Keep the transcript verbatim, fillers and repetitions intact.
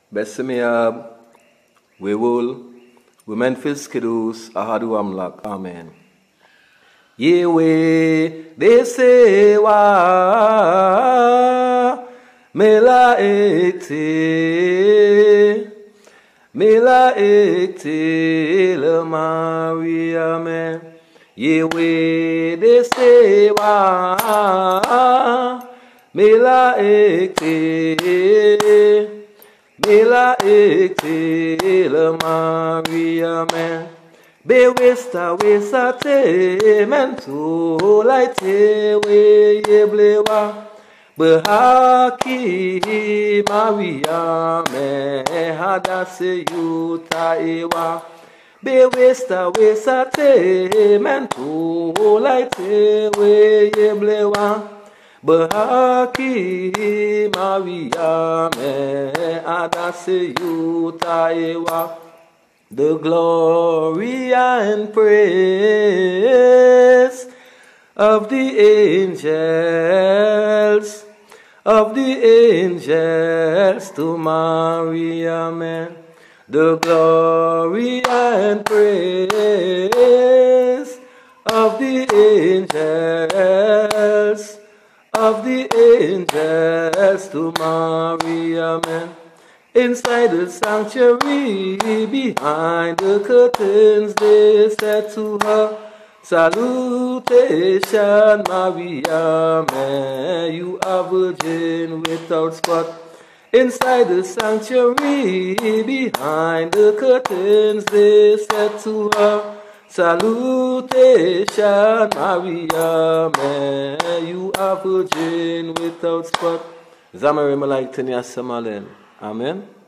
Besimiab, Wewul, Memphis Kidus, Ahadu Amlak, Amen. Yewe desewa mela ekte mela ekte le Maria me Yewe desewa mela ekte mela ekte le Maria me Be westa westa te mento laite we yeblewa Behaki Maria me hadase yuta ewa Be westa westa te mento laite we yeblewa Behaki Maria me hadase yuta ewa The glory and praise of the angels, of the angels to Maria, man. The glory and praise of the angels, of the angels to Maria, man. Inside the sanctuary, behind the curtains, they said to her, Salutation, Maria, may you are virgin without spot. Inside the sanctuary, behind the curtains, they said to her, Salutation, Maria, may you are virgin without spot. Zamarim like Tanya Samalen. Amen.